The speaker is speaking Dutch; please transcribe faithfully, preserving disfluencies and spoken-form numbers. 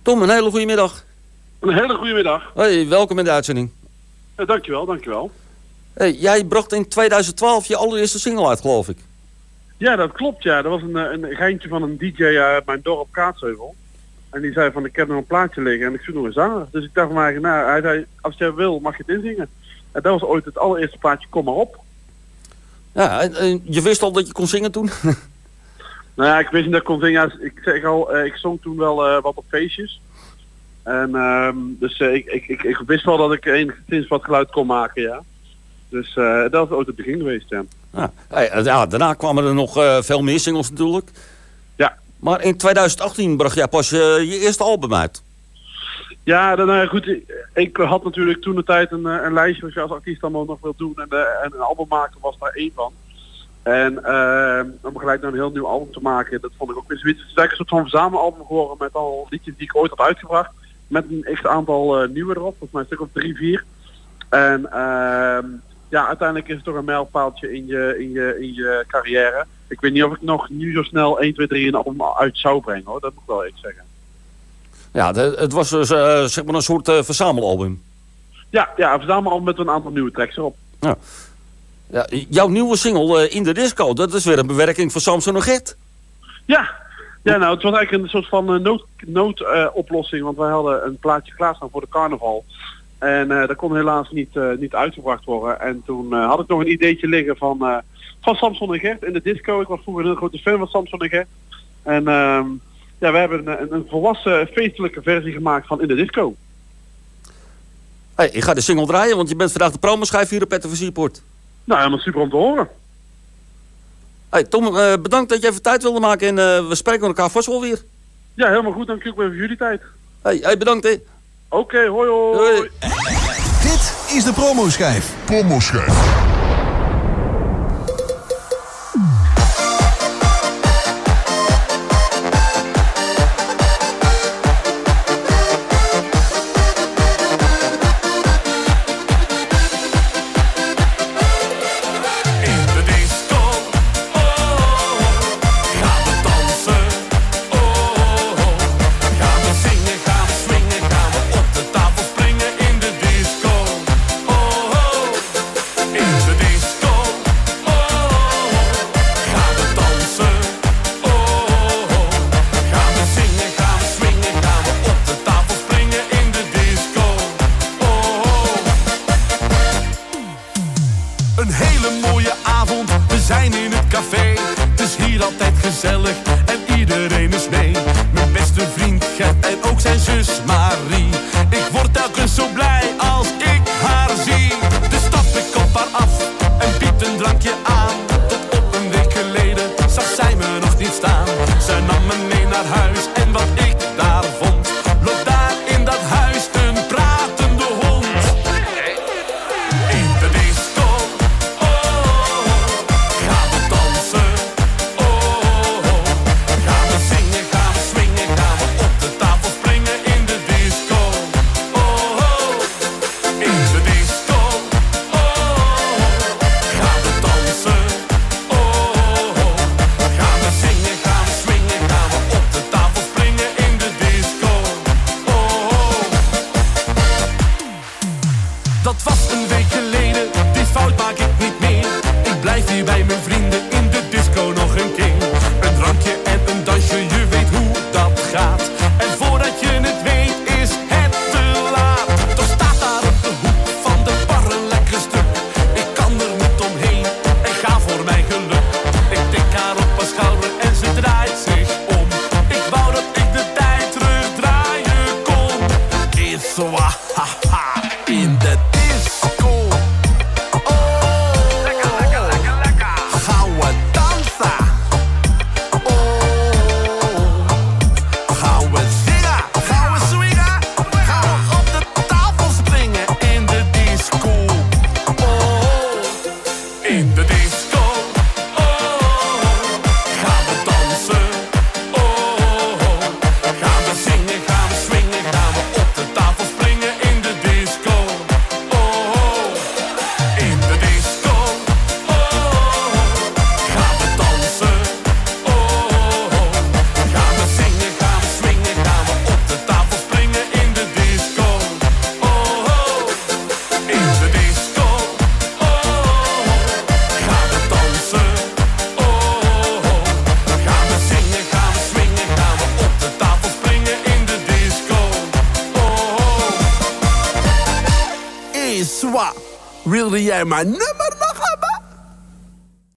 Tom, een hele goede middag. Een hele goede middag. Hey, welkom in de uitzending. Ja, dankjewel, dankjewel. Hey, jij bracht in tweeduizend twaalf je allereerste single uit, geloof ik. Ja, dat klopt, ja. Dat was een, een geintje van een D J uit mijn dorp Kaatsheuvel. En die zei van, ik heb nog een plaatje liggen en ik zoek nog een zanger. Dus ik dacht van mij, nou, hij zei, als jij wil, mag je het inzingen. En dat was ooit het allereerste plaatje, Kom maar op. Ja, en, en je wist al dat je kon zingen toen? Nou ja, ik wist niet dat ik kon zingen. Ik zeg al, uh, ik zong toen wel uh, wat op feestjes. En uh, dus uh, ik, ik, ik, ik wist wel dat ik enigszins wat geluid kon maken, ja. Dus uh, dat was ooit het begin geweest, ja. Ja, hey, ja daarna kwamen er nog uh, veel meer singles natuurlijk. Ja. Maar in tweeduizend achttien bracht jij pas uh, je eerste album uit. Ja, dan, uh, goed, ik had natuurlijk toen de tijd een, een lijstje wat je als artiest allemaal nog wil doen. En, uh, en een album maken was daar één van. En uh, om gelijk nou een heel nieuw album te maken, dat vond ik ook weer zoiets. Het is eigenlijk een soort van verzamelalbum geworden met al liedjes die ik ooit had uitgebracht. Met een echt aantal uh, nieuwe erop, volgens mij een stuk of drie, vier. En uh, ja, uiteindelijk is het toch een mijlpaaltje in je, in, je, in je carrière. Ik weet niet of ik nog nu zo snel één, twee, drie een album uit zou brengen, hoor. Dat moet ik wel eens zeggen. Ja, de, het was dus uh, zeg maar een soort uh, verzamelalbum. Ja, ja, een verzamelalbum met een aantal nieuwe tracks erop. Ja. Ja, jouw nieuwe single, uh, In de Disco, dat is weer een bewerking van Samson en Gert. Ja, ja, nou, het was eigenlijk een soort van uh, nood, noodoplossing, uh, want wij hadden een plaatje klaarstaan voor de carnaval. En uh, dat kon helaas niet, uh, niet uitgebracht worden. En toen uh, had ik nog een ideetje liggen van, uh, van Samson en Gert in de disco. Ik was vroeger een heel grote fan van Samson en Gert. En uh, ja, we hebben een, een volwassen feestelijke versie gemaakt van In de Disco. Hey, ik ga de single draaien, want je bent vandaag de promoschijf hier op Petter van Sierpoort. Nou, helemaal super om te horen. Hey, Tom, uh, bedankt dat je even tijd wilde maken en uh, we spreken elkaar vast wel weer. Ja, helemaal goed. Dank je ook weer voor jullie tijd. Hey, hey bedankt hè. Oké, okay, hoi hoi. Hoi. Dit is de promoschijf. Promoschijf. Gaan we zingen, gaan we swingen, gaan we op de tafel springen. François, wilde jij mijn nummer